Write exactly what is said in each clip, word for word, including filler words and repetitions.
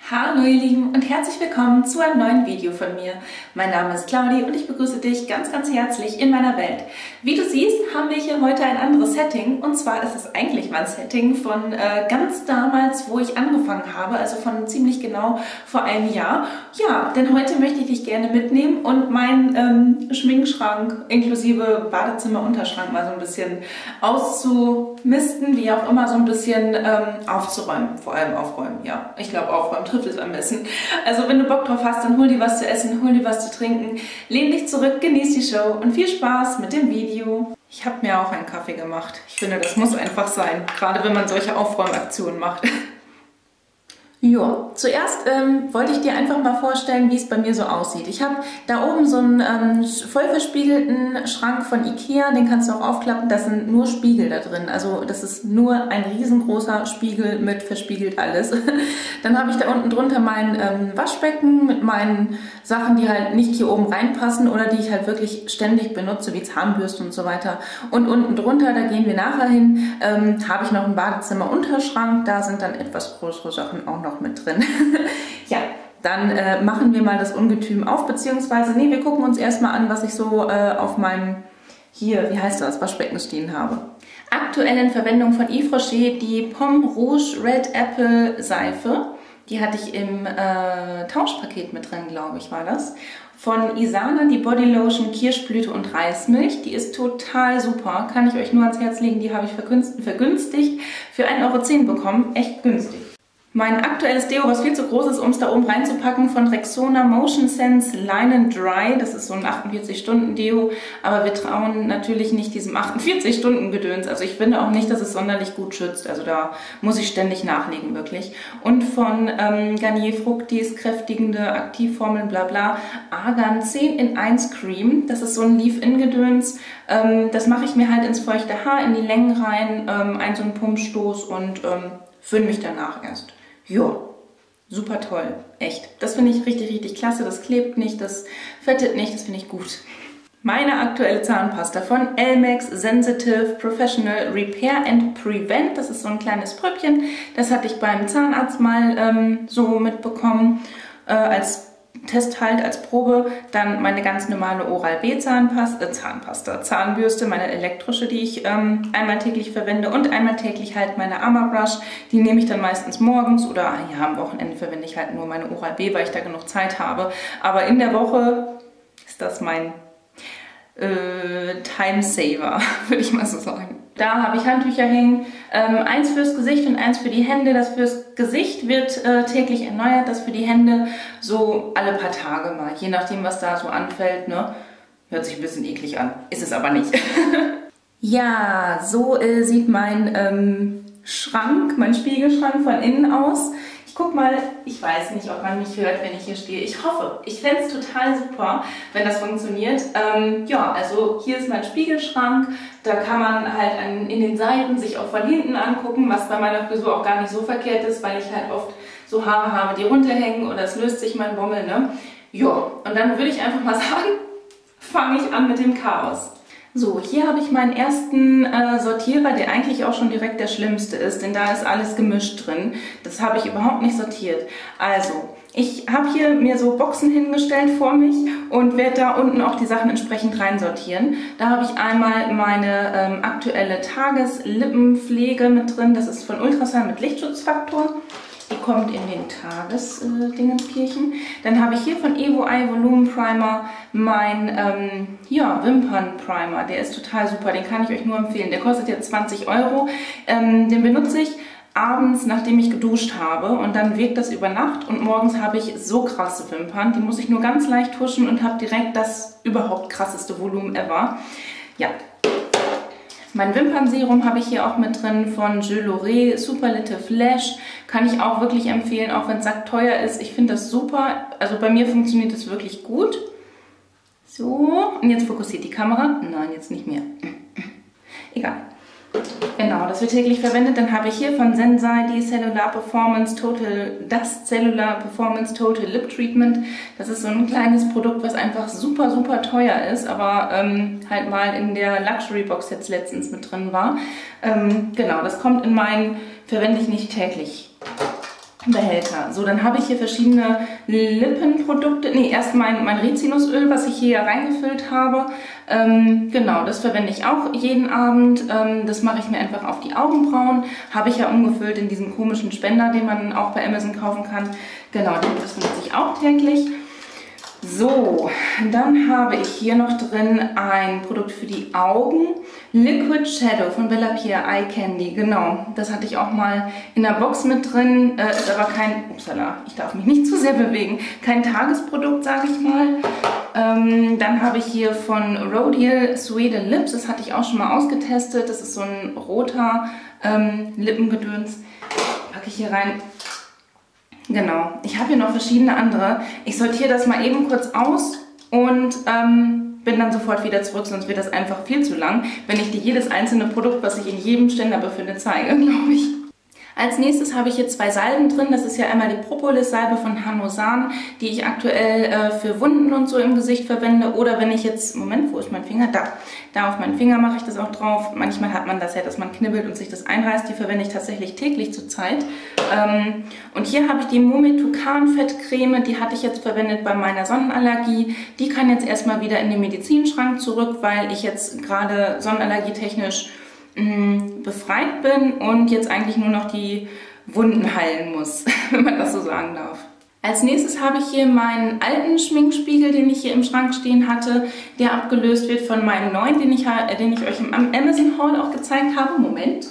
Hallo ihr Lieben und herzlich willkommen zu einem neuen Video von mir. Mein Name ist Claudi und ich begrüße dich ganz, ganz herzlich in meiner Welt. Wie du siehst, haben wir hier heute ein anderes Setting und zwar ist es eigentlich mein Setting von äh, ganz damals, wo ich angefangen habe, also von ziemlich genau vor einem Jahr. Ja, denn heute möchte ich dich gerne mitnehmen und meinen ähm, Schminkschrank inklusive Badezimmerunterschrank mal so ein bisschen auszumisten, wie auch immer so ein bisschen ähm, aufzuräumen, vor allem aufräumen, ja. Ich glaube aufräumen trifft es am besten. Also wenn du Bock drauf hast, dann hol dir was zu essen, hol dir was zu trinken, lehn dich zurück, genieß die Show und viel Spaß mit dem Video. Ich habe mir auch einen Kaffee gemacht. Ich finde, das muss einfach sein, gerade wenn man solche Aufräumaktionen macht. Ja, zuerst ähm, wollte ich dir einfach mal vorstellen, wie es bei mir so aussieht. Ich habe da oben so einen ähm, voll verspiegelten Schrank von Ikea, den kannst du auch aufklappen, da sind nur Spiegel da drin. Also das ist nur ein riesengroßer Spiegel mit verspiegelt alles. Dann habe ich da unten drunter mein ähm, Waschbecken mit meinen Sachen, die halt nicht hier oben reinpassen oder die ich halt wirklich ständig benutze, wie Zahnbürste und so weiter. Und unten drunter, da gehen wir nachher hin, ähm, habe ich noch einen Badezimmerunterschrank, da sind dann etwas größere Sachen auch noch mit drin. Ja, dann äh, machen wir mal das Ungetüm auf, beziehungsweise, nee, wir gucken uns erstmal an, was ich so äh, auf meinem, hier, wie heißt das, Waschbecken stehen habe. Aktuell in Verwendung von Yves Rocher die Pomme Rouge Red Apple Seife. Die hatte ich im äh, Tauschpaket mit drin, glaube ich, war das. Von Isana die Body Lotion Kirschblüte und Reismilch. Die ist total super, kann ich euch nur ans Herz legen. Die habe ich vergünstigt für ein Euro zehn bekommen, echt günstig. Mein aktuelles Deo, was viel zu groß ist, um es da oben reinzupacken, von Rexona Motion Sense Line and Dry. Das ist so ein achtundvierzig Stunden Deo, aber wir trauen natürlich nicht diesem achtundvierzig Stunden Gedöns. Also ich finde auch nicht, dass es sonderlich gut schützt. Also da muss ich ständig nachlegen, wirklich. Und von ähm, Garnier Fructis kräftigende Aktivformeln, bla bla, Argan zehn in eins Cream. Das ist so ein Leave-In-Gedöns. Ähm, das mache ich mir halt ins feuchte Haar, in die Längen rein, ähm, ein so ein Pumpstoß und ähm, föhne mich danach erst. Ja, super toll, echt. Das finde ich richtig, richtig klasse. Das klebt nicht, das fettet nicht, das finde ich gut. Meine aktuelle Zahnpasta von Elmex Sensitive Professional Repair and Prevent. Das ist so ein kleines Pröbchen. Das hatte ich beim Zahnarzt mal ähm, so mitbekommen äh, als Test halt, als Probe. Dann meine ganz normale Oral-B Zahnpasta, äh, Zahnpasta, Zahnbürste, meine elektrische, die ich ähm, einmal täglich verwende und einmal täglich halt meine Armor-Brush. Die nehme ich dann meistens morgens oder ja, am Wochenende verwende ich halt nur meine Oral-B, weil ich da genug Zeit habe. Aber in der Woche ist das mein äh, Time-Saver, würde ich mal so sagen. Da habe ich Handtücher hängen, ähm, eins fürs Gesicht und eins für die Hände. Das fürs Gesicht wird äh, täglich erneuert, das für die Hände so alle paar Tage mal, je nachdem, was da so anfällt, ne? Hört sich ein bisschen eklig an, ist es aber nicht. Ja, so äh, sieht mein ähm, Schrank, mein Spiegelschrank von innen aus. Ich guck mal, ich weiß nicht, ob man mich hört, wenn ich hier stehe. Ich hoffe, ich fände es total super, wenn das funktioniert. Ähm, ja, also hier ist mein Spiegelschrank. Da kann man halt an, in den Seiten sich auch von hinten angucken, was bei meiner Frisur auch gar nicht so verkehrt ist, weil ich halt oft so Haare habe, die runterhängen oder es löst sich mein Bommel, ne? Ja, und dann würde ich einfach mal sagen, fange ich an mit dem Chaos. So, hier habe ich meinen ersten äh, Sortierer, der eigentlich auch schon direkt der schlimmste ist, denn da ist alles gemischt drin. Das habe ich überhaupt nicht sortiert. Also, ich habe hier mir so Boxen hingestellt vor mich und werde da unten auch die Sachen entsprechend reinsortieren. Da habe ich einmal meine ähm, aktuelle Tageslippenpflege mit drin. Das ist von Ultrasound mit Lichtschutzfaktor. Die kommt in den Tagesdingenskirchen. Äh, Dann habe ich hier von Evo Eye Volumen Primer mein ähm, ja, Wimpern-Primer. Der ist total super, den kann ich euch nur empfehlen. Der kostet jetzt zwanzig Euro. Ähm, den benutze ich abends, nachdem ich geduscht habe. Und dann wirkt das über Nacht. Und morgens habe ich so krasse Wimpern. Die muss ich nur ganz leicht tuschen und habe direkt das überhaupt krasseste Volumen ever. Ja. Mein Wimpernserum habe ich hier auch mit drin von Je Loré Superlative Lash. Kann ich auch wirklich empfehlen, auch wenn es sackteuer ist. Ich finde das super. Also bei mir funktioniert das wirklich gut. So, und jetzt fokussiert die Kamera. Nein, jetzt nicht mehr. Egal. Genau, das wird täglich verwendet. Dann habe ich hier von Sensai die Cellular Performance Total, das Cellular Performance Total Lip Treatment. Das ist so ein kleines Produkt, was einfach super, super teuer ist, aber ähm, halt mal in der Luxury Box jetzt letztens mit drin war. Ähm, genau, das kommt in meinen, verwende ich nicht täglich Behälter. So, dann habe ich hier verschiedene Lippenprodukte. Ne, erst mein, mein Rizinusöl, was ich hier reingefüllt habe. Ähm, genau, das verwende ich auch jeden Abend. Ähm, das mache ich mir einfach auf die Augenbrauen. Habe ich ja umgefüllt in diesen komischen Spender, den man auch bei Amazon kaufen kann. Genau, das benutze ich auch täglich. So, dann habe ich hier noch drin ein Produkt für die Augen. Liquid Shadow von Bellapier Eye Candy. Genau, das hatte ich auch mal in der Box mit drin. Äh, ist aber kein, upsala, ich darf mich nicht zu sehr bewegen. Kein Tagesprodukt, sage ich mal. Ähm, dann habe ich hier von Rodial Sweden Lips. Das hatte ich auch schon mal ausgetestet. Das ist so ein roter ähm, Lippengedöns. Packe ich hier rein. Genau, ich habe hier noch verschiedene andere. Ich sortiere das mal eben kurz aus und ähm, bin dann sofort wieder zurück, sonst wird das einfach viel zu lang, wenn ich dir jedes einzelne Produkt, was sich in jedem Ständer befindet, zeige, glaube ich. Als nächstes habe ich hier zwei Salben drin. Das ist ja einmal die Propolis-Salbe von Hanosan, die ich aktuell äh, für Wunden und so im Gesicht verwende. Oder wenn ich jetzt, Moment, wo ist mein Finger? Da, da auf meinen Finger mache ich das auch drauf. Manchmal hat man das ja, dass man knibbelt und sich das einreißt. Die verwende ich tatsächlich täglich zurzeit. Ähm, und hier habe ich die Mometukan-Fettcreme. Die hatte ich jetzt verwendet bei meiner Sonnenallergie. Die kann jetzt erstmal wieder in den Medizinschrank zurück, weil ich jetzt gerade sonnenallergietechnisch befreit bin und jetzt eigentlich nur noch die Wunden heilen muss, wenn man das so sagen darf. Als nächstes habe ich hier meinen alten Schminkspiegel, den ich hier im Schrank stehen hatte, der abgelöst wird von meinem neuen, den ich, den ich euch im Amazon Haul auch gezeigt habe. Moment.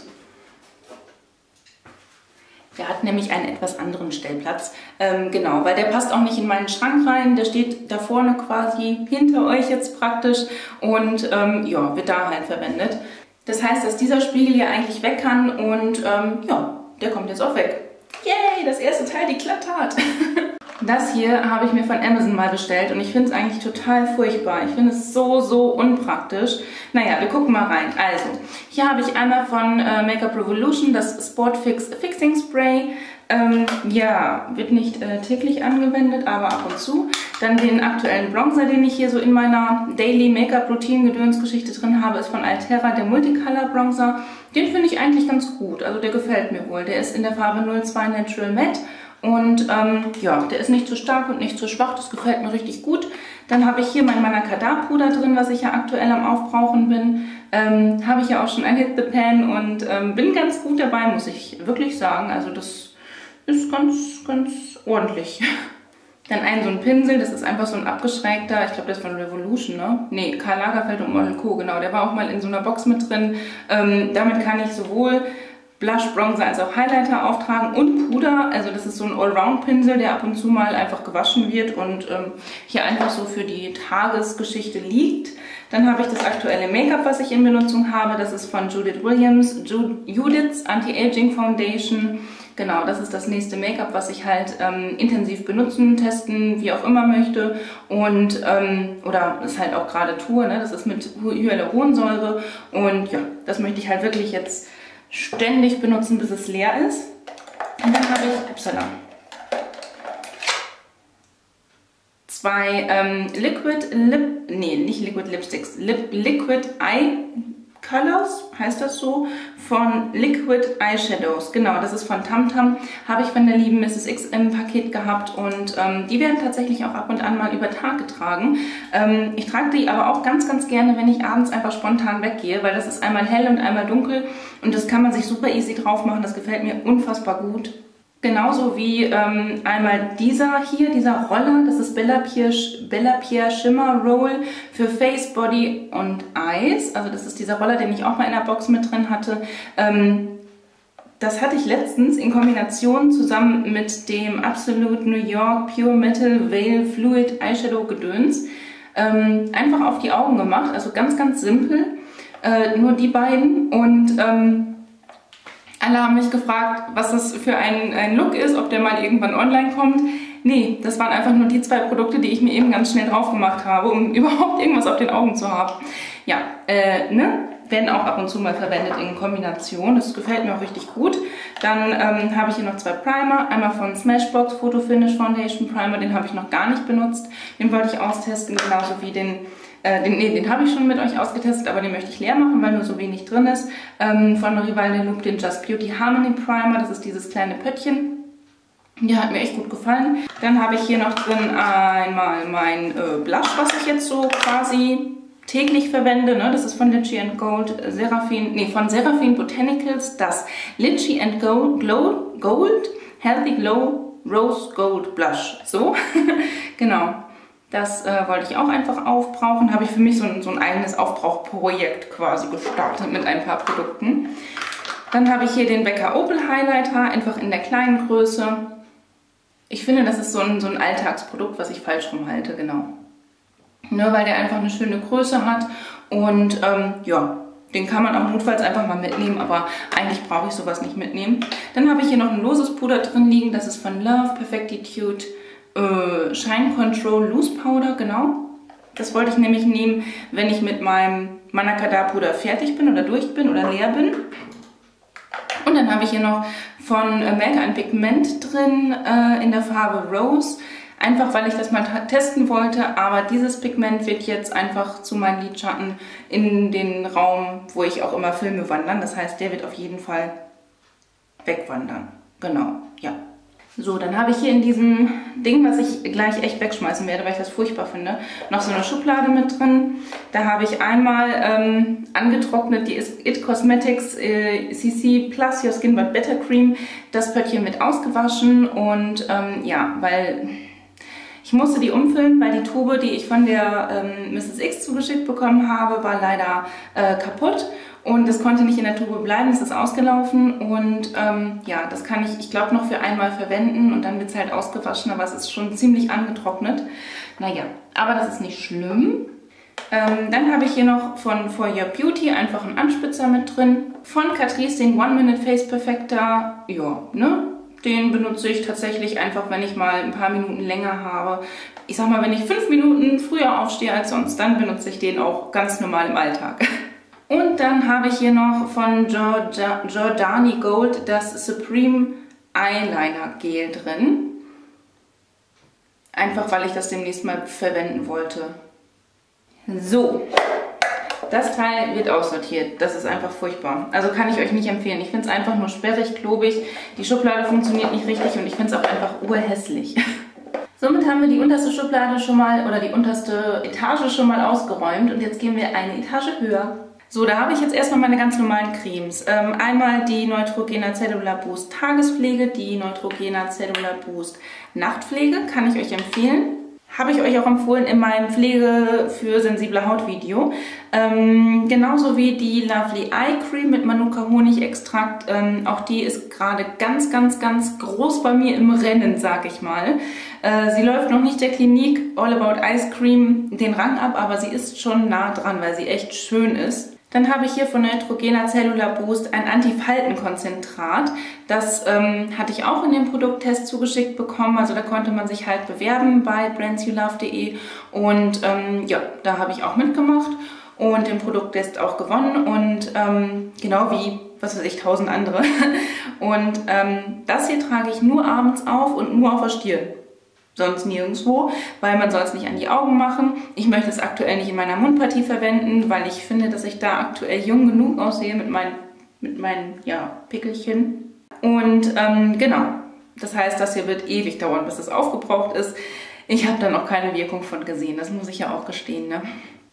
Der hat nämlich einen etwas anderen Stellplatz. Ähm, genau, weil der passt auch nicht in meinen Schrank rein. Der steht da vorne quasi hinter euch jetzt praktisch und ähm, ja, wird da halt verwendet. Das heißt, dass dieser Spiegel hier eigentlich weg kann und ähm, ja, der kommt jetzt auch weg. Yay, das erste Teil, die Klapptat. Das hier habe ich mir von Amazon mal bestellt und ich finde es eigentlich total furchtbar. Ich finde es so, so unpraktisch. Naja, wir gucken mal rein. Also, hier habe ich einmal von äh, Makeup Revolution das Sport Fix Fixing Spray. Ähm, ja, wird nicht äh, täglich angewendet, aber ab und zu. Dann den aktuellen Bronzer, den ich hier so in meiner Daily Make-up Routine Gedönsgeschichte drin habe, ist von Altera, der Multicolor Bronzer. Den finde ich eigentlich ganz gut, also der gefällt mir wohl. Der ist in der Farbe null zwei Natural Matte und ähm, ja, der ist nicht zu stark und nicht zu schwach, das gefällt mir richtig gut. Dann habe ich hier mein Manakada Puder drin, was ich ja aktuell am Aufbrauchen bin. Ähm, habe ich ja auch schon ein Hit the Pan und ähm, bin ganz gut dabei, muss ich wirklich sagen. Also das ist ganz, ganz ordentlich. Dann einen so ein Pinsel, das ist einfach so ein abgeschrägter, ich glaube, das ist von Revolution, ne? Ne, Karl Lagerfeld und Model Co, genau, der war auch mal in so einer Box mit drin. Ähm, damit kann ich sowohl Blush, Bronzer als auch Highlighter auftragen und Puder. Also das ist so ein Allround-Pinsel, der ab und zu mal einfach gewaschen wird und ähm, hier einfach so für die Tagesgeschichte liegt. Dann habe ich das aktuelle Make-up, was ich in Benutzung habe. Das ist von Judith Williams, Judith's Anti-Aging Foundation. Genau, das ist das nächste Make-up, was ich halt ähm, intensiv benutzen, testen, wie auch immer möchte. Und, ähm, oder es halt auch gerade tue, ne? Das ist mit Hyaluronsäure. Und ja, das möchte ich halt wirklich jetzt ständig benutzen, bis es leer ist. Und dann habe ich, upsala, zwei ähm, Liquid Lip, nee, nicht Liquid Lipsticks, Lip, Liquid Eye Colors, heißt das so, von Liquid Eyeshadows. Genau, das ist von Tamtam. Habe ich von der lieben Misses X im Paket gehabt und ähm, die werden tatsächlich auch ab und an mal über Tag getragen. Ähm, ich trage die aber auch ganz, ganz gerne, wenn ich abends einfach spontan weggehe, weil das ist einmal hell und einmal dunkel und das kann man sich super easy drauf machen. Das gefällt mir unfassbar gut. Genauso wie ähm, einmal dieser hier, dieser Roller, das ist Bellapier, Bellapier Shimmer Roll für Face, Body und Eyes. Also das ist dieser Roller, den ich auch mal in der Box mit drin hatte. Ähm, das hatte ich letztens in Kombination zusammen mit dem Absolute New York Pure Metal Veil Fluid Eyeshadow Gedöns. Ähm, einfach auf die Augen gemacht, also ganz, ganz simpel. Äh, nur die beiden und ähm, alle haben mich gefragt, was das für ein, ein Look ist, ob der mal irgendwann online kommt. Nee, das waren einfach nur die zwei Produkte, die ich mir eben ganz schnell drauf gemacht habe, um überhaupt irgendwas auf den Augen zu haben. Ja, äh, ne? Werden auch ab und zu mal verwendet in Kombination. Das gefällt mir auch richtig gut. Dann ähm, habe ich hier noch zwei Primer. Einmal von Smashbox Photo Finish Foundation Primer. Den habe ich noch gar nicht benutzt. Den wollte ich austesten, genauso wie den... Den, nee, den habe ich schon mit euch ausgetestet, aber den möchte ich leer machen, weil nur so wenig drin ist. Ähm, von Rival de Loop den Just Beauty Harmony Primer, das ist dieses kleine Pöttchen. Die hat mir echt gut gefallen. Dann habe ich hier noch drin einmal mein äh, Blush, was ich jetzt so quasi täglich verwende. Ne? Das ist von Lychee and Gold, Seraphine, nee, von Seraphine Botanicals, das Lychee and Gold, Glow, Gold Healthy Glow Rose Gold Blush. So, genau. Das äh, wollte ich auch einfach aufbrauchen. Habe ich für mich so ein, so ein eigenes Aufbrauchprojekt quasi gestartet mit ein paar Produkten. Dann habe ich hier den Becca Opal Highlighter, einfach in der kleinen Größe. Ich finde, das ist so ein, so ein Alltagsprodukt, was ich falsch rumhalte, genau. Ne, weil der einfach eine schöne Größe hat und ähm, ja, den kann man auch notfalls einfach mal mitnehmen, aber eigentlich brauche ich sowas nicht mitnehmen. Dann habe ich hier noch ein loses Puder drin liegen, das ist von Love Perfectitude äh, Shine Control Loose Powder, genau. Das wollte ich nämlich nehmen, wenn ich mit meinem Manakada Puder fertig bin oder durch bin oder leer bin. Und dann habe ich hier noch von Melka ein Pigment drin äh, in der Farbe Rose. Einfach weil ich das mal testen wollte, aber dieses Pigment wird jetzt einfach zu meinen Lidschatten in den Raum, wo ich auch immer filme, wandern. Das heißt, der wird auf jeden Fall wegwandern. Genau, ja. So, dann habe ich hier in diesem Ding, was ich gleich echt wegschmeißen werde, weil ich das furchtbar finde, noch so eine Schublade mit drin. Da habe ich einmal ähm, angetrocknet die It Cosmetics äh, C C Plus Your Skin But Better Cream, das Pöttchen mit ausgewaschen und ähm, ja, weil ich musste die umfüllen, weil die Tube, die ich von der ähm, Misses X zugeschickt bekommen habe, war leider äh, kaputt. Und es konnte nicht in der Tube bleiben, es ist ausgelaufen und ähm, ja, das kann ich, ich glaube, noch für einmal verwenden und dann wird es halt ausgewaschen, aber es ist schon ziemlich angetrocknet. Naja, aber das ist nicht schlimm. Ähm, dann habe ich hier noch von For Your Beauty einfach einen Anspitzer mit drin. Von Catrice den One Minute Face Perfector, ja, ne? Den benutze ich tatsächlich einfach, wenn ich mal ein paar Minuten länger habe. Ich sag mal, wenn ich fünf Minuten früher aufstehe als sonst, dann benutze ich den auch ganz normal im Alltag. Und dann habe ich hier noch von Giordani Gold das Supreme Eyeliner Gel drin. Einfach weil ich das demnächst mal verwenden wollte. So, das Teil wird aussortiert. Das ist einfach furchtbar. Also kann ich euch nicht empfehlen. Ich finde es einfach nur sperrig, klobig. Die Schublade funktioniert nicht richtig und ich finde es auch einfach urhässlich. Somit haben wir die unterste Schublade schon mal oder die unterste Etage schon mal ausgeräumt und jetzt gehen wir eine Etage höher. So, da habe ich jetzt erstmal meine ganz normalen Cremes. Ähm, einmal die Neutrogena Cellular Boost Tagespflege, die Neutrogena Cellular Boost Nachtpflege, kann ich euch empfehlen. Habe ich euch auch empfohlen in meinem Pflege für sensible Haut Video. Ähm, genauso wie die Lovely Eye Cream mit Manuka Honigextrakt. Ähm, auch die ist gerade ganz, ganz, ganz groß bei mir im Rennen, sag ich mal. Äh, sie läuft noch nicht der Clinique All About Ice Cream den Rang ab, aber sie ist schon nah dran, weil sie echt schön ist. Dann habe ich hier von Neutrogena Cellular Boost ein Antifaltenkonzentrat. Das ähm, hatte ich auch in dem Produkttest zugeschickt bekommen. Also da konnte man sich halt bewerben bei brands you love punkt de und ähm, ja, da habe ich auch mitgemacht und den Produkttest auch gewonnen und ähm, genau wie, was weiß ich, tausend andere. Und ähm, das hier trage ich nur abends auf und nur auf der Stirn. Sonst nirgendwo, weil man soll es nicht an die Augen machen. Ich möchte es aktuell nicht in meiner Mundpartie verwenden, weil ich finde, dass ich da aktuell jung genug aussehe mit meinen, mit meinen ja, Pickelchen. Und ähm, genau, das heißt, das hier wird ewig dauern, bis es aufgebraucht ist. Ich habe da noch keine Wirkung von gesehen, das muss ich ja auch gestehen, ne?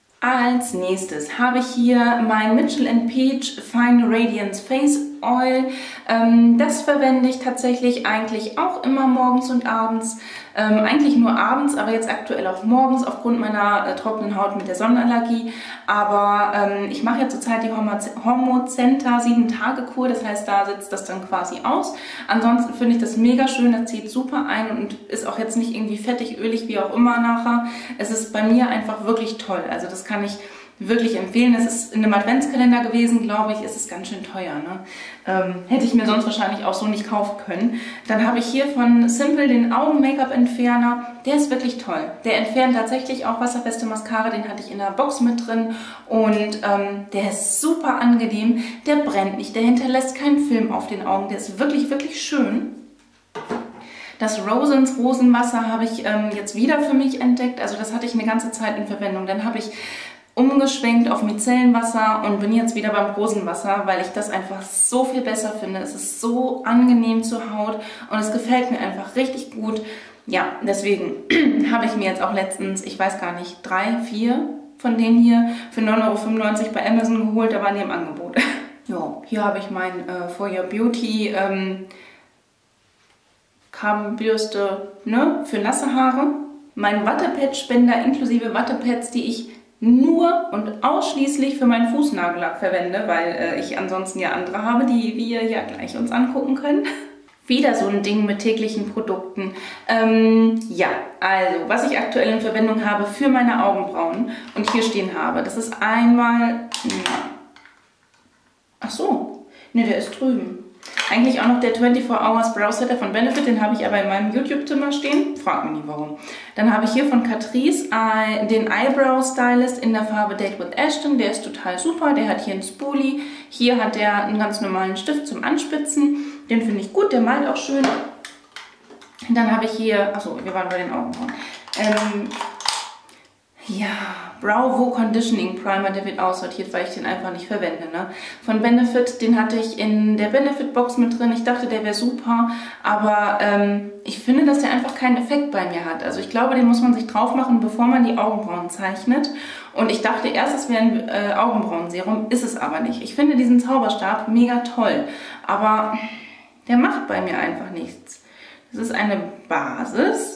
Als nächstes habe ich hier mein Mitchell and Peach Fine Radiance Face Oil. Ähm, das verwende ich tatsächlich eigentlich auch immer morgens und abends. Ähm, eigentlich nur abends, aber jetzt aktuell auch morgens aufgrund meiner äh, trockenen Haut mit der Sonnenallergie. Aber ähm, ich mache ja zurzeit die Hormocenta sieben Tage Kur, das heißt, da sitzt das dann quasi aus. Ansonsten finde ich das mega schön, das zieht super ein und ist auch jetzt nicht irgendwie fettig, ölig, wie auch immer nachher. Es ist bei mir einfach wirklich toll, also das kann ich wirklich empfehlen. Das ist in einem Adventskalender gewesen, glaube ich. Es ist ganz schön teuer, ne? Ähm, hätte ich mir sonst wahrscheinlich auch so nicht kaufen können. Dann habe ich hier von Simple den Augen-Make-up-Entferner. Der ist wirklich toll. Der entfernt tatsächlich auch wasserfeste Mascara. Den hatte ich in der Box mit drin. Und ähm, der ist super angenehm. Der brennt nicht. Der hinterlässt keinen Film auf den Augen. Der ist wirklich, wirklich schön. Das Rosens Rosenwasser habe ich ähm, jetzt wieder für mich entdeckt. Also das hatte ich eine ganze Zeit in Verwendung. Dann habe ich umgeschwenkt auf Micellenwasser und bin jetzt wieder beim Rosenwasser, weil ich das einfach so viel besser finde. Es ist so angenehm zur Haut und es gefällt mir einfach richtig gut. Ja, deswegen habe ich mir jetzt auch letztens, ich weiß gar nicht, drei, vier von denen hier für neun Euro fünfundneunzig bei Amazon geholt. Da waren die im Angebot. Ja, hier habe ich mein äh, For Your Beauty ähm, Krammbürste, ne, für nasse Haare. Mein Wattepad-Spender inklusive Wattepads, die ich nur und ausschließlich für meinen Fußnagellack verwende, weil äh, ich ansonsten ja andere habe, die wir ja gleich uns angucken können. Wieder so ein Ding mit täglichen Produkten. Ähm, ja, also, was ich aktuell in Verwendung habe für meine Augenbrauen und hier stehen habe, das ist einmal... Na, ach so, ne, der ist drüben. Eigentlich auch noch der vierundzwanzig Hours Brow Setter von Benefit, den habe ich aber in meinem YouTube-Zimmer stehen. Frag mich nie warum. Dann habe ich hier von Catrice äh, den Eyebrow Stylist in der Farbe Date with Ashton. Der ist total super. Der hat hier einen Spoolie. Hier hat der einen ganz normalen Stift zum Anspitzen. Den finde ich gut, der malt auch schön. Dann habe ich hier, achso, wir waren bei den Augenbrauen. Ähm, ja, Bravo Conditioning Primer, der wird aussortiert, weil ich den einfach nicht verwende. Ne? Von Benefit, den hatte ich in der Benefit-Box mit drin. Ich dachte, der wäre super, aber ähm, ich finde, dass der einfach keinen Effekt bei mir hat. Also ich glaube, den muss man sich drauf machen, bevor man die Augenbrauen zeichnet. Und ich dachte erst, es wäre ein äh, Augenbrauenserum, ist es aber nicht. Ich finde diesen Zauberstab mega toll, aber der macht bei mir einfach nichts. Das ist eine Basis,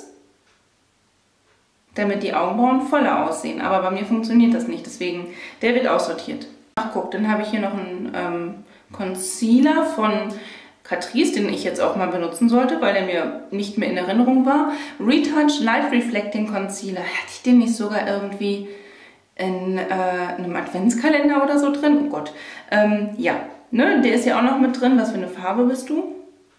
damit die Augenbrauen voller aussehen. Aber bei mir funktioniert das nicht, deswegen, der wird aussortiert. Ach guck, dann habe ich hier noch einen ähm, Concealer von Catrice, den ich jetzt auch mal benutzen sollte, weil der mir nicht mehr in Erinnerung war. Retouch Light Reflecting Concealer. Hatte ich den nicht sogar irgendwie in äh, einem Adventskalender oder so drin? Oh Gott. Ähm, ja, ne, der ist ja auch noch mit drin. Was für eine Farbe bist du?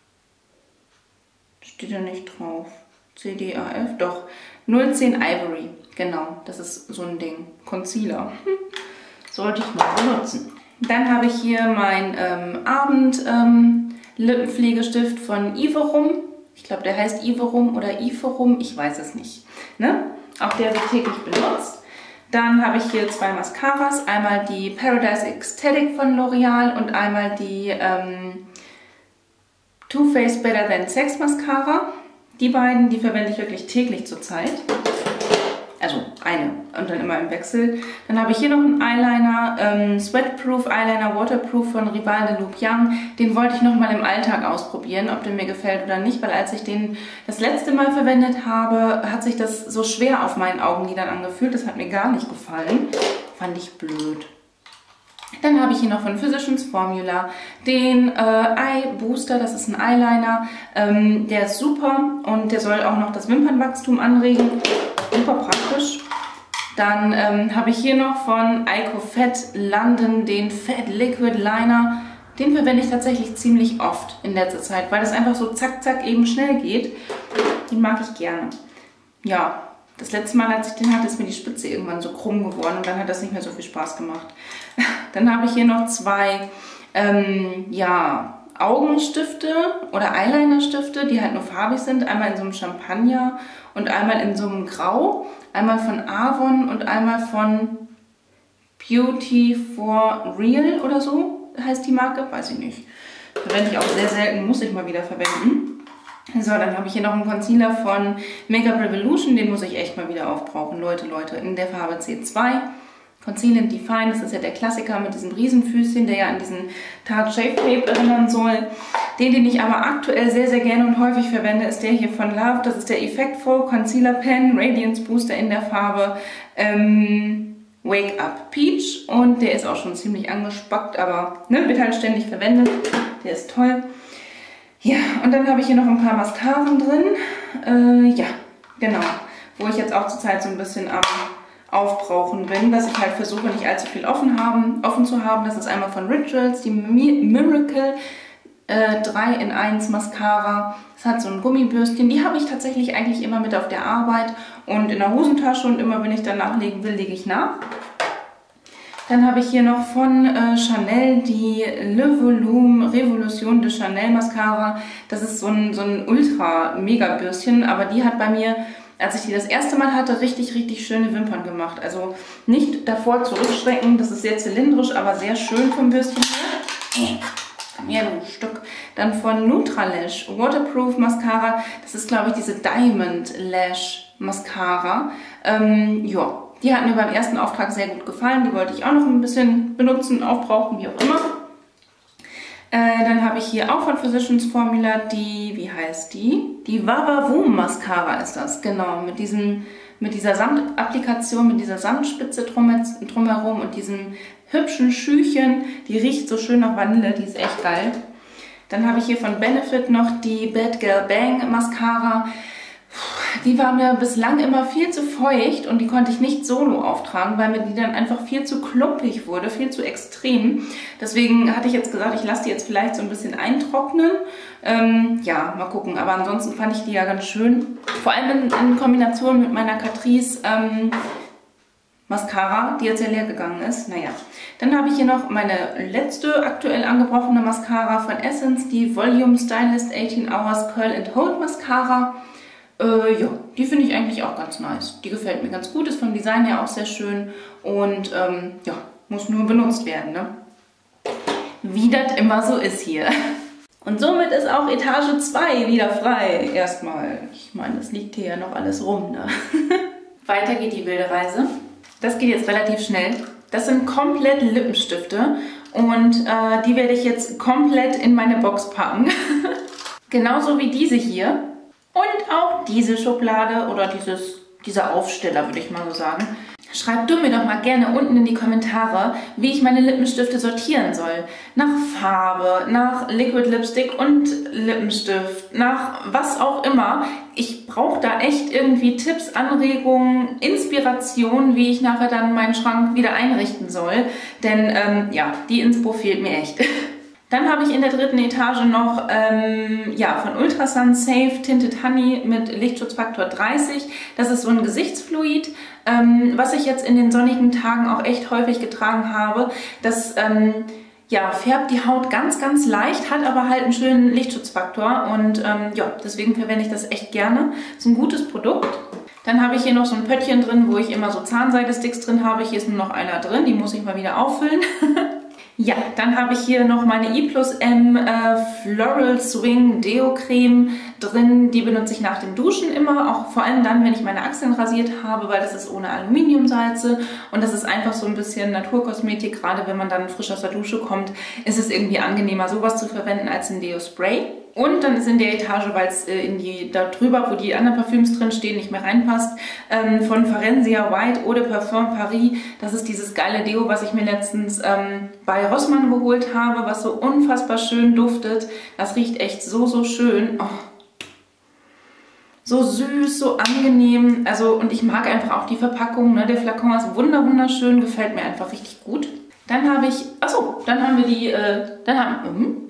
Steht da nicht drauf. C D A F, doch. null zehn Ivory, genau, das ist so ein Ding. Concealer. Hm. Sollte ich mal benutzen. Dann habe ich hier mein ähm, Abend-Lippenpflegestift ähm, von Iverum. Ich glaube, der heißt Iverum oder Iverum, ich weiß es nicht. Ne? Auch der wird täglich benutzt. Dann habe ich hier zwei Mascaras. Einmal die Paradise Ecstatic von L'Oreal und einmal die ähm, Too Faced Better Than Sex Mascara. Die beiden, die verwende ich wirklich täglich zurzeit. Also eine und dann immer im Wechsel. Dann habe ich hier noch einen Eyeliner, ähm, Sweatproof Eyeliner Waterproof von Rival de Lupian. Den wollte ich noch mal im Alltag ausprobieren, ob der mir gefällt oder nicht, weil als ich den das letzte Mal verwendet habe, hat sich das so schwer auf meinen Augenlidern angefühlt. Das hat mir gar nicht gefallen. Fand ich blöd. Dann habe ich hier noch von Physicians Formula den äh, Eye Booster, das ist ein Eyeliner, ähm, der ist super und der soll auch noch das Wimpernwachstum anregen, super praktisch. Dann ähm, habe ich hier noch von Ico Fat London den Fat Liquid Liner, den verwende ich tatsächlich ziemlich oft in letzter Zeit, weil das einfach so zack zack eben schnell geht, den mag ich gerne. Ja. Das letzte Mal, als ich den hatte, ist mir die Spitze irgendwann so krumm geworden und dann hat das nicht mehr so viel Spaß gemacht. Dann habe ich hier noch zwei ähm, ja, Augenstifte oder Eyelinerstifte, die halt nur farbig sind. Einmal in so einem Champagner und einmal in so einem Grau. Einmal von Avon und einmal von Beauty for Real oder so heißt die Marke. Weiß ich nicht. Verwende ich auch sehr selten, muss ich mal wieder verwenden. So, dann habe ich hier noch einen Concealer von Makeup Revolution, den muss ich echt mal wieder aufbrauchen. Leute, Leute, in der Farbe C zwei. Conceal and Define, das ist ja der Klassiker mit diesem Riesenfüßchen, der ja an diesen Tarte Shape Tape erinnern soll. Den, den ich aber aktuell sehr, sehr gerne und häufig verwende, ist der hier von Love. Das ist der Effectful Concealer Pen Radiance Booster in der Farbe ähm, Wake Up Peach. Und der ist auch schon ziemlich angespackt, aber ne, wird halt ständig verwendet. Der ist toll. Ja, und dann habe ich hier noch ein paar Mascaren drin. Äh, ja, genau. Wo ich jetzt auch zurzeit so ein bisschen am Aufbrauchen bin, dass ich halt versuche, nicht allzu viel offen, haben, offen zu haben. Das ist einmal von Rituals, die Miracle äh, drei in eins Mascara. Das hat so ein Gummibürstchen. Die habe ich tatsächlich eigentlich immer mit auf der Arbeit und in der Hosentasche. Und immer, wenn ich dann nachlegen will, lege ich nach. Dann habe ich hier noch von äh, Chanel die Le Volume Revolution de Chanel Mascara. Das ist so ein, so ein Ultra-Mega-Bürstchen, aber die hat bei mir als ich die das erste Mal hatte, richtig, richtig schöne Wimpern gemacht. Also nicht davor zurückschrecken, das ist sehr zylindrisch, aber sehr schön vom Bürstchen her. Komm her, du Stück. Dann von Nutralash Waterproof Mascara. Das ist, glaube ich, diese Diamond Lash Mascara. Ähm, ja, die hat mir beim ersten Auftrag sehr gut gefallen. Die wollte ich auch noch ein bisschen benutzen, aufbrauchen, wie auch immer. Äh, dann habe ich hier auch von Physicians Formula die, wie heißt die? Die Wavavoom Mascara ist das, genau, mit diesem, mit dieser Samtapplikation, mit dieser Samtspitze drum, drumherum und diesem hübschen Schüchen. Die riecht so schön nach Vanille, die ist echt geil. Dann habe ich hier von Benefit noch die Bad Girl Bang Mascara. Die war mir bislang immer viel zu feucht und die konnte ich nicht solo auftragen, weil mir die dann einfach viel zu klumpig wurde, viel zu extrem. Deswegen hatte ich jetzt gesagt, ich lasse die jetzt vielleicht so ein bisschen eintrocknen. Ähm, ja, mal gucken. Aber ansonsten fand ich die ja ganz schön. Vor allem in, in Kombination mit meiner Catrice ähm, Mascara, die jetzt ja leer gegangen ist. Naja, dann habe ich hier noch meine letzte aktuell angebrochene Mascara von Essence, die Volume Stylist achtzehn Hours Curl and Hold Mascara. Äh, ja, die finde ich eigentlich auch ganz nice. Die gefällt mir ganz gut, ist vom Design her auch sehr schön und ähm, ja, muss nur benutzt werden, ne? Wie das immer so ist hier. Und somit ist auch Etage zwei wieder frei. Erstmal, ich meine, das liegt hier ja noch alles rum, ne? Weiter geht die wilde Reise. Das geht jetzt relativ schnell. Das sind komplett Lippenstifte und äh, die werde ich jetzt komplett in meine Box packen. Genauso wie diese hier. Und auch diese Schublade oder dieses, dieser Aufsteller, würde ich mal so sagen. Schreibt du mir doch mal gerne unten in die Kommentare, wie ich meine Lippenstifte sortieren soll. Nach Farbe, nach Liquid Lipstick und Lippenstift, nach was auch immer. Ich brauche da echt irgendwie Tipps, Anregungen, Inspiration, wie ich nachher dann meinen Schrank wieder einrichten soll. Denn ähm, ja, die Inspo fehlt mir echt. Dann habe ich in der dritten Etage noch ähm, ja, von Ultrasun Safe Tinted Honey mit Lichtschutzfaktor dreißig. Das ist so ein Gesichtsfluid, ähm, was ich jetzt in den sonnigen Tagen auch echt häufig getragen habe. Das ähm, ja, färbt die Haut ganz, ganz leicht, hat aber halt einen schönen Lichtschutzfaktor. Und ähm, ja, deswegen verwende ich das echt gerne. Ist ein gutes Produkt. Dann habe ich hier noch so ein Pöttchen drin, wo ich immer so Zahnseidesticks drin habe. Hier ist nur noch einer drin, die muss ich mal wieder auffüllen. Ja, dann habe ich hier noch meine I plus M äh, Floral Swing Deo Creme drin. Die benutze ich nach dem Duschen immer, auch vor allem dann, wenn ich meine Achseln rasiert habe, weil das ist ohne Aluminiumsalze und das ist einfach so ein bisschen Naturkosmetik. Gerade wenn man dann frisch aus der Dusche kommt, ist es irgendwie angenehmer, sowas zu verwenden als ein Deo Spray. Und dann ist in der Etage, weil es äh, in die da drüber, wo die anderen Parfüms drin stehen, nicht mehr reinpasst, ähm, von Farensia White Eau de Parfum Paris. Das ist dieses geile Deo, was ich mir letztens ähm, bei Rossmann geholt habe, was so unfassbar schön duftet. Das riecht echt so, so schön. Oh. So süß, so angenehm. Also, und ich mag einfach auch die Verpackung. Ne? Der Flakon ist wunder, wunderschön, gefällt mir einfach richtig gut. Dann habe ich, achso, dann haben wir die, äh, dann haben,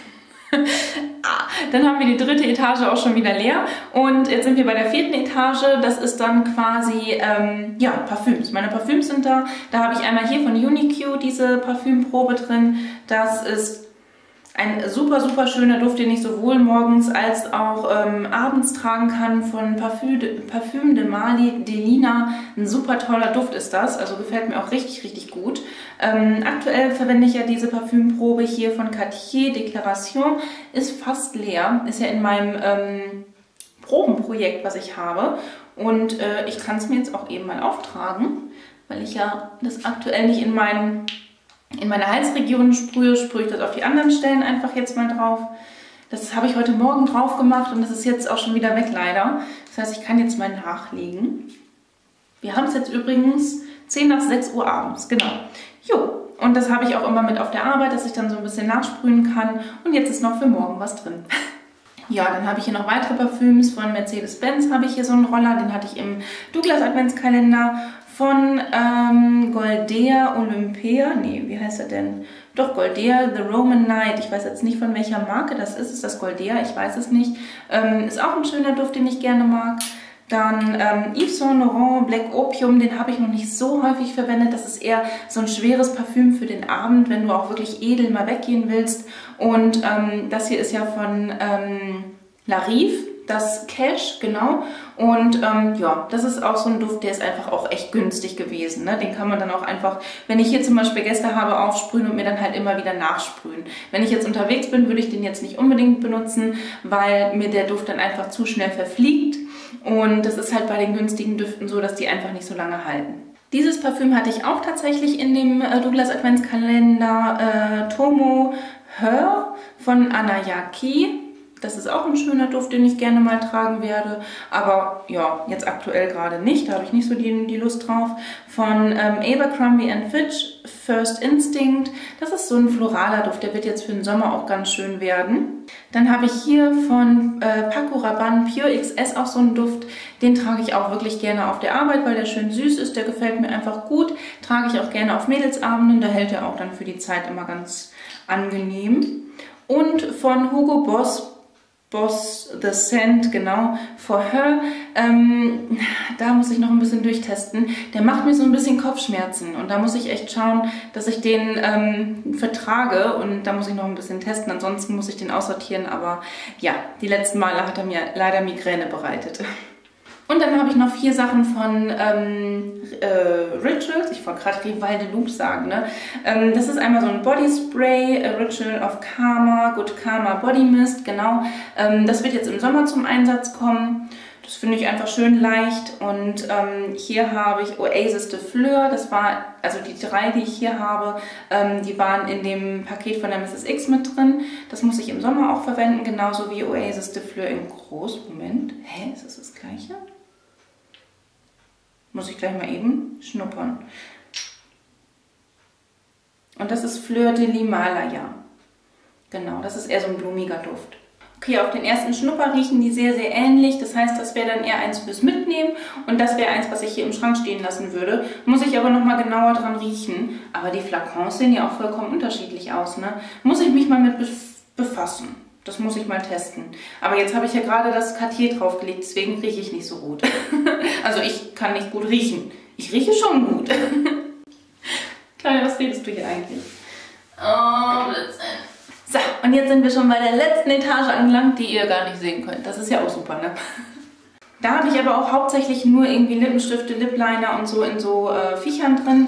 ah, dann haben wir die dritte Etage auch schon wieder leer und jetzt sind wir bei der vierten Etage. Das ist dann quasi, ähm, ja, Parfüms. Meine Parfüms sind da. Da habe ich einmal hier von Unique diese Parfümprobe drin. Das ist ein super, super schöner Duft, den ich sowohl morgens als auch ähm, abends tragen kann, von Parfüm de, Parfüm de Mali Delina. Ein super toller Duft ist das, also gefällt mir auch richtig, richtig gut. Ähm, aktuell verwende ich ja diese Parfümprobe hier von Cartier Declaration, ist fast leer, ist ja in meinem ähm, Probenprojekt, was ich habe. Und äh, ich kann es mir jetzt auch eben mal auftragen, weil ich ja das aktuell nicht in meinen in meine Halsregion sprühe, sprühe ich das auf die anderen Stellen einfach jetzt mal drauf. Das habe ich heute Morgen drauf gemacht und das ist jetzt auch schon wieder weg leider. Das heißt, ich kann jetzt mal nachlegen. Wir haben es jetzt übrigens zehn nach sechs Uhr abends, genau. Jo, und das habe ich auch immer mit auf der Arbeit, dass ich dann so ein bisschen nachsprühen kann. Und jetzt ist noch für morgen was drin. Ja, dann habe ich hier noch weitere Parfüms von Mercedes-Benz. Habe ich hier so einen Roller, den hatte ich im Douglas Adventskalender. Von ähm, Goldea Olympia, nee, wie heißt er denn? Doch, Goldea The Roman Night. Ich weiß jetzt nicht, von welcher Marke das ist. Ist das Goldea? Ich weiß es nicht. Ähm, ist auch ein schöner Duft, den ich gerne mag. Dann ähm, Yves Saint Laurent Black Opium, den habe ich noch nicht so häufig verwendet. Das ist eher so ein schweres Parfüm für den Abend, wenn du auch wirklich edel mal weggehen willst. Und ähm, das hier ist ja von ähm, La Rive. das Cash, genau. Und ähm, ja, das ist auch so ein Duft, der ist einfach auch echt günstig gewesen. Ne? Den kann man dann auch einfach, wenn ich hier zum Beispiel Gäste habe, aufsprühen und mir dann halt immer wieder nachsprühen. Wenn ich jetzt unterwegs bin, würde ich den jetzt nicht unbedingt benutzen, weil mir der Duft dann einfach zu schnell verfliegt. Und das ist halt bei den günstigen Düften so, dass die einfach nicht so lange halten. Dieses Parfüm hatte ich auch tatsächlich in dem äh, Douglas Adventskalender äh, Tomo Her von Anayaki. Das ist auch ein schöner Duft, den ich gerne mal tragen werde. Aber ja, jetzt aktuell gerade nicht. Da habe ich nicht so die, die Lust drauf. Von ähm, Abercrombie and Fitch, First Instinct. Das ist so ein floraler Duft. Der wird jetzt für den Sommer auch ganz schön werden. Dann habe ich hier von äh, Paco Rabanne Pure X S auch so einen Duft. Den trage ich auch wirklich gerne auf der Arbeit, weil der schön süß ist. Der gefällt mir einfach gut. Trage ich auch gerne auf Mädelsabenden. Da hält er auch dann für die Zeit immer ganz angenehm. Und von Hugo Boss Boss The Scent, genau, For Her. Ähm, da muss ich noch ein bisschen durchtesten. Der macht mir so ein bisschen Kopfschmerzen und da muss ich echt schauen, dass ich den ähm, vertrage und da muss ich noch ein bisschen testen. Ansonsten muss ich den aussortieren, aber ja, die letzten Male hat er mir leider Migräne bereitet. Und dann habe ich noch vier Sachen von ähm, äh, Rituals. Ich wollte gerade Rival de Loup sagen. Ne? Ähm, das ist einmal so ein Body Spray, A Ritual of Karma, Good Karma Body Mist, genau. Ähm, das wird jetzt im Sommer zum Einsatz kommen. Das finde ich einfach schön leicht. Und ähm, hier habe ich Oasis de Fleur. Das war, also die drei, die ich hier habe, ähm, die waren in dem Paket von der Misses X mit drin. Das muss ich im Sommer auch verwenden, genauso wie Oasis de Fleur in groß. Moment, hä, ist das das gleiche? Muss ich gleich mal eben schnuppern. Und das ist Fleur de l'Himalaya. Genau, das ist eher so ein blumiger Duft. Okay, auf den ersten Schnupper riechen die sehr, sehr ähnlich. Das heißt, das wäre dann eher eins fürs Mitnehmen. Und das wäre eins, was ich hier im Schrank stehen lassen würde. Muss ich aber nochmal genauer dran riechen. Aber die Flakons sehen ja auch vollkommen unterschiedlich aus, ne? Muss ich mich mal mit befassen. Das muss ich mal testen. Aber jetzt habe ich ja gerade das Cartier draufgelegt, deswegen rieche ich nicht so gut. Also ich kann nicht gut riechen. Ich rieche schon gut. Kleine, was redest du hier eigentlich? Oh, Blödsinn. So, und jetzt sind wir schon bei der letzten Etage angelangt, die ihr gar nicht sehen könnt. Das ist ja auch super, ne? Da habe ich aber auch hauptsächlich nur irgendwie Lippenstifte, Lip Liner und so in so äh, Viechern drin.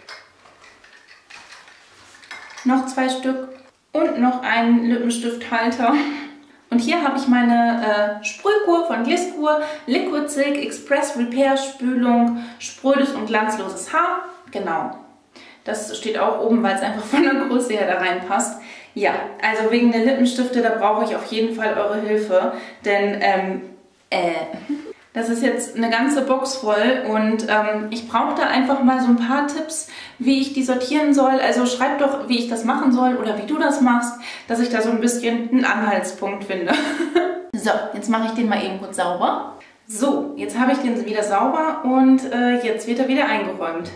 Noch zwei Stück. Und noch einen Lippenstifthalter. Und hier habe ich meine äh, Sprühkur von Gliskur, Liquid Silk Express Repair Spülung, sprödes und glanzloses Haar. Genau. Das steht auch oben, weil es einfach von der Größe her da reinpasst. Ja, also wegen der Lippenstifte, da brauche ich auf jeden Fall eure Hilfe. Denn, ähm, äh... das ist jetzt eine ganze Box voll und ähm, ich brauche da einfach mal so ein paar Tipps, wie ich die sortieren soll. Also schreib doch, wie ich das machen soll oder wie du das machst, dass ich da so ein bisschen einen Anhaltspunkt finde. So, jetzt mache ich den mal eben kurz sauber. So, jetzt habe ich den wieder sauber und äh, jetzt wird er wieder eingeräumt.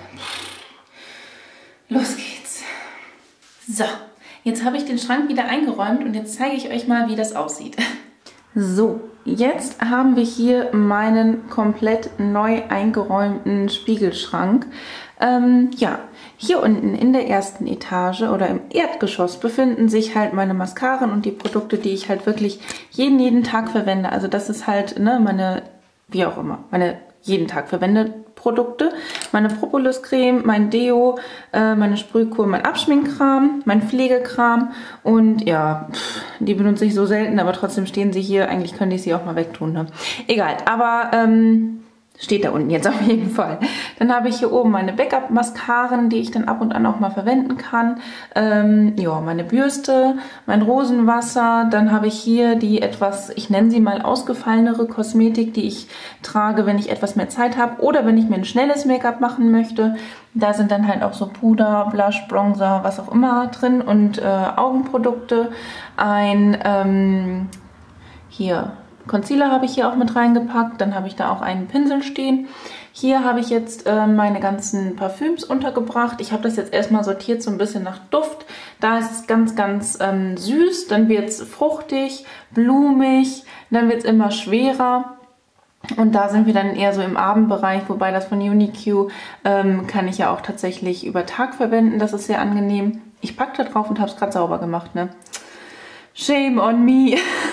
Los geht's. So, jetzt habe ich den Schrank wieder eingeräumt und jetzt zeige ich euch mal, wie das aussieht. So, jetzt haben wir hier meinen komplett neu eingeräumten Spiegelschrank. Ähm, ja, hier unten in der ersten Etage oder im Erdgeschoss befinden sich halt meine Mascaren und die Produkte, die ich halt wirklich jeden, jeden Tag verwende. Also das ist halt, ne, meine, wie auch immer, meine jeden Tag verwende Produkte. Meine Propolis-Creme, mein Deo, äh, meine Sprühkur, mein Abschminkkram, mein Pflegekram und ja, pff, die benutze ich so selten, aber trotzdem stehen sie hier. Eigentlich könnte ich sie auch mal wegtun, ne? Egal, aber ähm, steht da unten jetzt auf jeden Fall. Dann habe ich hier oben meine Backup-Maskaren, die ich dann ab und an auch mal verwenden kann. Ähm, ja, meine Bürste, mein Rosenwasser. Dann habe ich hier die etwas, ich nenne sie mal ausgefallenere Kosmetik, die ich trage, wenn ich etwas mehr Zeit habe oder wenn ich mir ein schnelles Make-up machen möchte. Da sind dann halt auch so Puder, Blush, Bronzer, was auch immer drin und äh, Augenprodukte. Ein, ähm, hier... Concealer habe ich hier auch mit reingepackt, dann habe ich da auch einen Pinsel stehen. Hier habe ich jetzt äh, meine ganzen Parfüms untergebracht. Ich habe das jetzt erstmal sortiert so ein bisschen nach Duft. Da ist es ganz, ganz ähm, süß, dann wird es fruchtig, blumig, dann wird es immer schwerer. Und da sind wir dann eher so im Abendbereich, wobei das von Unique ähm, kann ich ja auch tatsächlich über Tag verwenden. Das ist sehr angenehm. Ich packe da drauf und habe es gerade sauber gemacht, ne? Shame on me.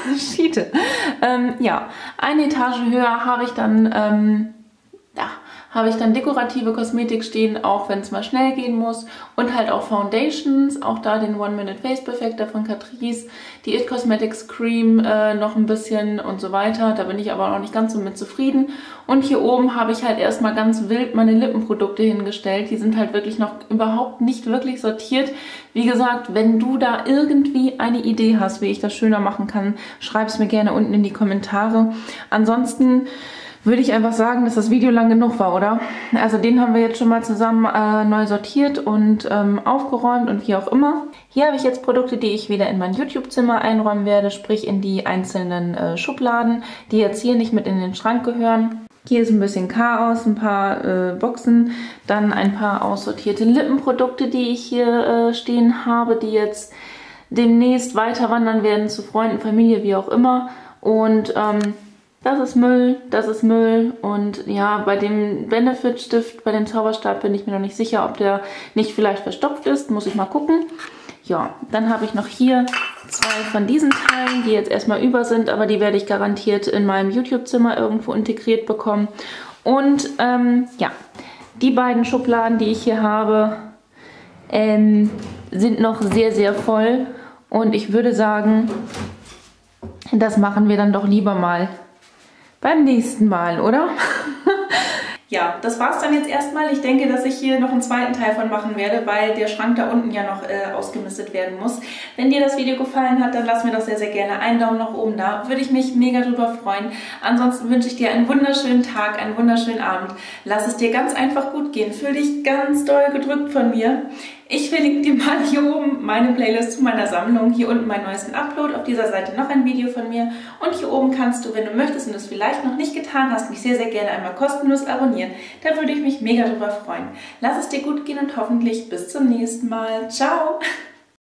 Schiete. Ähm, ja, eine Etage höher habe ich dann, ähm, ja, habe ich dann dekorative Kosmetik stehen, auch wenn es mal schnell gehen muss. Und halt auch Foundations, auch da den One Minute Face Perfector von Catrice, die It Cosmetics Cream äh, noch ein bisschen und so weiter. Da bin ich aber noch nicht ganz so mit zufrieden. Und hier oben habe ich halt erstmal ganz wild meine Lippenprodukte hingestellt. Die sind halt wirklich noch überhaupt nicht wirklich sortiert. Wie gesagt, wenn du da irgendwie eine Idee hast, wie ich das schöner machen kann, schreib es mir gerne unten in die Kommentare. Ansonsten würde ich einfach sagen, dass das Video lang genug war, oder? Also den haben wir jetzt schon mal zusammen äh, neu sortiert und ähm, aufgeräumt und wie auch immer. Hier habe ich jetzt Produkte, die ich wieder in mein YouTube-Zimmer einräumen werde, sprich in die einzelnen äh, Schubladen, die jetzt hier nicht mit in den Schrank gehören. Hier ist ein bisschen Chaos, ein paar äh, Boxen, dann ein paar aussortierte Lippenprodukte, die ich hier äh, stehen habe, die jetzt demnächst weiter wandern werden zu Freunden, Familie, wie auch immer. Und ähm, das ist Müll, das ist Müll und ja, bei dem Benefit-Stift, bei dem Zauberstab bin ich mir noch nicht sicher, ob der nicht vielleicht verstopft ist, muss ich mal gucken. Ja, dann habe ich noch hier zwei von diesen Teilen, die jetzt erstmal über sind, aber die werde ich garantiert in meinem YouTube-Zimmer irgendwo integriert bekommen. Und ähm, ja, die beiden Schubladen, die ich hier habe, ähm, sind noch sehr, sehr voll und ich würde sagen, das machen wir dann doch lieber mal beim nächsten Mal, oder? Ja, das war's dann jetzt erstmal. Ich denke, dass ich hier noch einen zweiten Teil von machen werde, weil der Schrank da unten ja noch äh, ausgemistet werden muss. Wenn dir das Video gefallen hat, dann lass mir doch sehr, sehr gerne einen Daumen nach oben da. Würde ich mich mega drüber freuen. Ansonsten wünsche ich dir einen wunderschönen Tag, einen wunderschönen Abend. Lass es dir ganz einfach gut gehen. Fühl dich ganz doll gedrückt von mir. Ich verlinke dir mal hier oben meine Playlist zu meiner Sammlung, hier unten meinen neuesten Upload, auf dieser Seite noch ein Video von mir und hier oben kannst du, wenn du möchtest und es vielleicht noch nicht getan hast, mich sehr, sehr gerne einmal kostenlos abonnieren. Da würde ich mich mega drüber freuen. Lass es dir gut gehen und hoffentlich bis zum nächsten Mal. Ciao!